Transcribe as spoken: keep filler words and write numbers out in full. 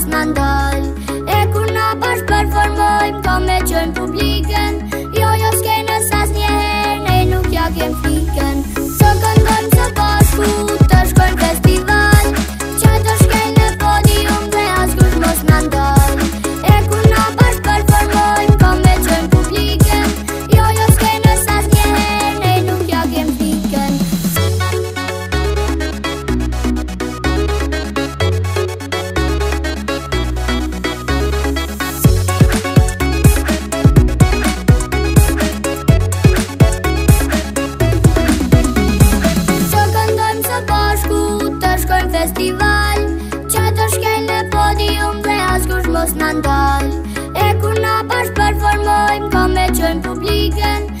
mos na ndal. E kur na bashk performojmë, ka me qënë publiken. Jo, jo s'kejnë sas njeher, ne nuk ja kem friken. Së këndojmë së bashku, të shkojmë festival, që të shkejnë në podium dhe askush mos na ndal. E kur na bashk performojmë, ka me qënë publiken. Jo, jo s'kejnë sas njeher, ne nuk ja kem friken. Festival, që të shkejnë në podium dhe askush mos na ndal. E kur na bashk performojmë, ka me qënë publiken.